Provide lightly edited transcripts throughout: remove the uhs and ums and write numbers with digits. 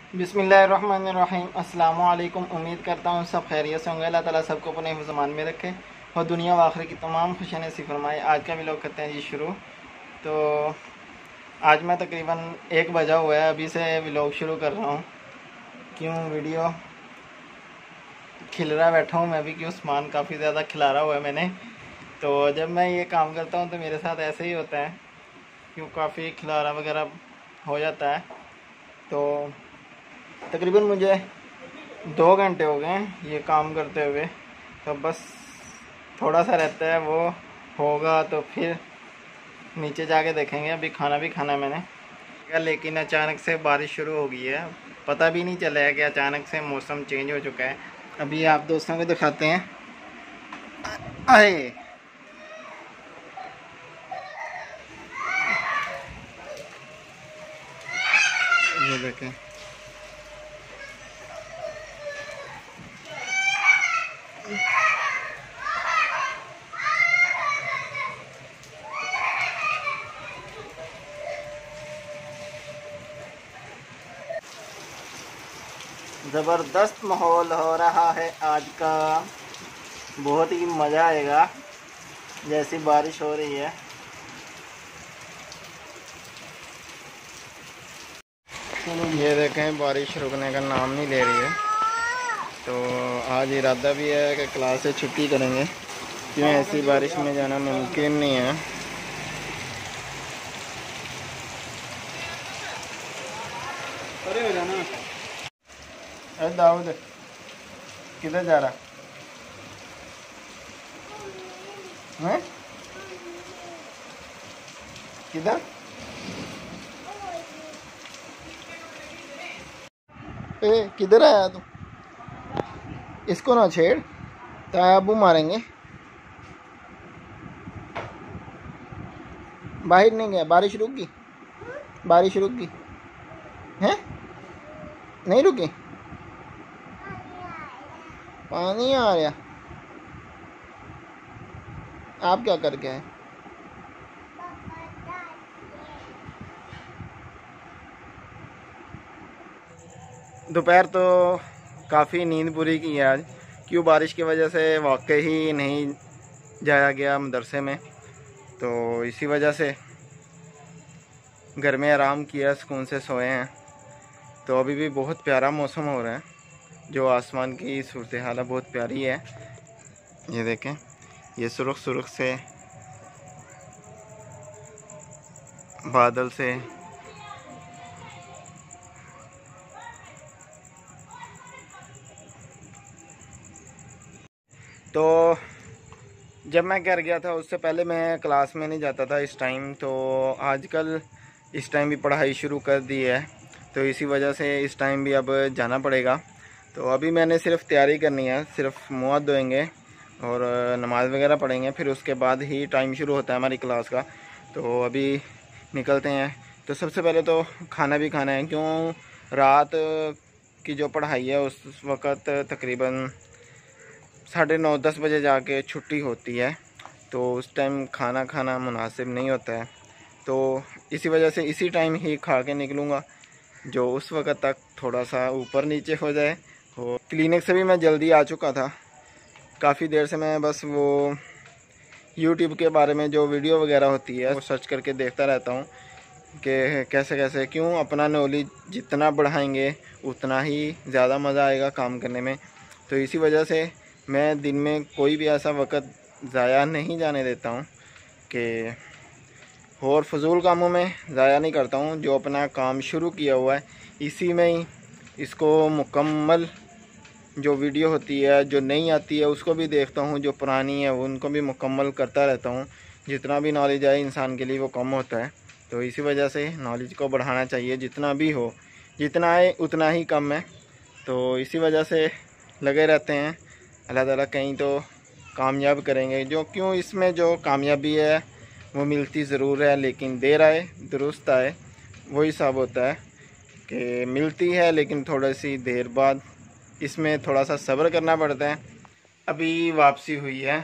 बिस्मिल्लाहिर्रहमानिर्रहीम। अस्सलाम वालेकुम। उम्मीद करता हूँ सब खैरियत से होंगे। अल्लाह ताला सबको अपने ज़मान में रखे और दुनिया व आखिरत की तमाम खुशियाँ नसीब फरमाए। आज का व्लॉग करते हैं जी शुरू। तो आज मैं तकरीबन 1 बजा हुआ है, अभी से व्लॉग शुरू कर रहा हूँ। क्यों वीडियो खिल रहा बैठा हूँ मैं भी, क्यों सामान काफ़ी ज़्यादा खिलारा हुआ है मैंने। तो जब मैं ये काम करता हूँ तो मेरे साथ ऐसे ही होता है, क्यों काफ़ी खिलारा वगैरह हो जाता है। तो तकरीबन मुझे 2 घंटे हो गए हैं ये काम करते हुए। तो बस थोड़ा सा रहता है, वो होगा तो फिर नीचे जाके देखेंगे। अभी खाना भी खाना है मैंने, लेकिन अचानक से बारिश शुरू हो गई है। पता भी नहीं चला है कि अचानक से मौसम चेंज हो चुका है। अभी आप दोस्तों को दिखाते हैं। आए ये देखें, ज़बरदस्त माहौल हो रहा है आज का। बहुत ही मज़ा आएगा जैसी बारिश हो रही है। ये देखें, बारिश रुकने का नाम नहीं ले रही है। तो आज इरादा भी है कि क्लास से छुट्टी करेंगे, क्यों ऐसी बारिश में जाना मुमकिन नहीं है। अरे हो जाना। अरे दाऊद किधर जा रहा है? किधर? किधर आया तू? इसको ना छेड़, ताबू मारेंगे। बाहर नहीं गया, बारिश रुक गई। बारिश रुक गई है? नहीं रुकी? पानी आ रहा। आप क्या करके आए? दोपहर तो काफ़ी नींद पूरी की है आज, क्यों बारिश की वजह से वाकई ही नहीं जाया गया मदरसे में। तो इसी वजह से घर में आराम किया, सुकून से सोए हैं। तो अभी भी बहुत प्यारा मौसम हो रहा है, जो आसमान की सूरत हाल है बहुत प्यारी है। ये देखें, ये सुर्ख सुर्ख से बादल से तो जब मैं घर गया था उससे पहले मैं क्लास में नहीं जाता था इस टाइम। तो आजकल इस टाइम भी पढ़ाई शुरू कर दी है, तो इसी वजह से इस टाइम भी अब जाना पड़ेगा। तो अभी मैंने सिर्फ तैयारी करनी है, सिर्फ मुँह हाथ धोएंगे और नमाज़ वगैरह पढ़ेंगे, फिर उसके बाद ही टाइम शुरू होता है हमारी क्लास का। तो अभी निकलते हैं। तो सबसे पहले तो खाना भी खाना है, क्यों रात की जो पढ़ाई है उस वक़्त तकरीबन 9:30-10 बजे जाके छुट्टी होती है। तो उस टाइम खाना खाना मुनासिब नहीं होता है। तो इसी वजह से इसी टाइम ही खा के निकलूँगा, जो उस वक़्त तक थोड़ा सा ऊपर नीचे हो जाए। और क्लिनिक से भी मैं जल्दी आ चुका था। काफ़ी देर से मैं बस वो यूट्यूब के बारे में जो वीडियो वगैरह होती है वो सर्च करके देखता रहता हूँ कि कैसे कैसे, क्यों अपना नॉलेज जितना बढ़ाएंगे उतना ही ज़्यादा मज़ा आएगा काम करने में। तो इसी वजह से मैं दिन में कोई भी ऐसा वक्त ज़ाया नहीं जाने देता हूँ कि और फजूल कामों में ज़ाया नहीं करता हूँ। जो अपना काम शुरू किया हुआ है इसी में ही इसको मुकम्मल, जो वीडियो होती है जो नहीं आती है उसको भी देखता हूँ, जो पुरानी है उनको भी मुकम्मल करता रहता हूँ। जितना भी नॉलेज आए इंसान के लिए वो कम होता है। तो इसी वजह से नॉलेज को बढ़ाना चाहिए, जितना भी हो, जितना आए उतना ही कम है। तो इसी वजह से लगे रहते हैं। अल्लाह ताला कहीं तो कामयाब करेंगे। जो क्यों इसमें जो कामयाबी है वो मिलती ज़रूर है, लेकिन देर आए दुरुस्त आए, वही सब होता है कि मिलती है लेकिन थोड़ी सी देर बाद। इसमें थोड़ा सा सब्र करना पड़ता है। अभी वापसी हुई है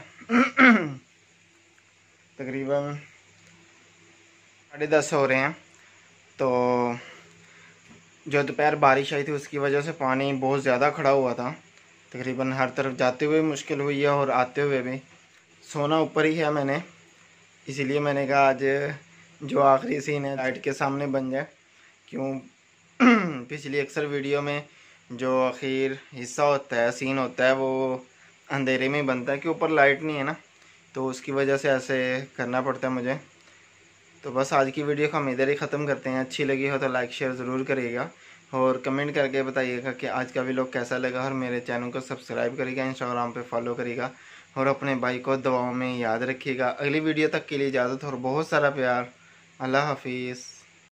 तकरीबन 10:30 हो रहे हैं। तो जो दोपहर बारिश आई थी उसकी वजह से पानी बहुत ज़्यादा खड़ा हुआ था। तकरीबन हर तरफ जाते हुए मुश्किल हुई है और आते हुए भी। सोना ऊपर ही है मैंने, इसीलिए मैंने कहा आज जो आखिरी सीन है लाइट के सामने बन जाए। क्यों पिछली अक्सर वीडियो में जो आखिर हिस्सा होता है, सीन होता है, वो अंधेरे में बनता है कि ऊपर लाइट नहीं है ना, तो उसकी वजह से ऐसे करना पड़ता है मुझे। तो बस आज की वीडियो को हम इधर ही ख़त्म करते हैं। अच्छी लगी हो तो लाइक शेयर ज़रूर करिएगा और कमेंट करके बताइएगा कि आज का व्लॉग कैसा लगा। और मेरे चैनल को सब्सक्राइब करिएगा, इंस्टाग्राम पे फॉलो करिएगा और अपने भाई को दुआओं में याद रखिएगा। अगली वीडियो तक के लिए इजाज़त और बहुत सारा प्यार। अल्लाह हाफिज़।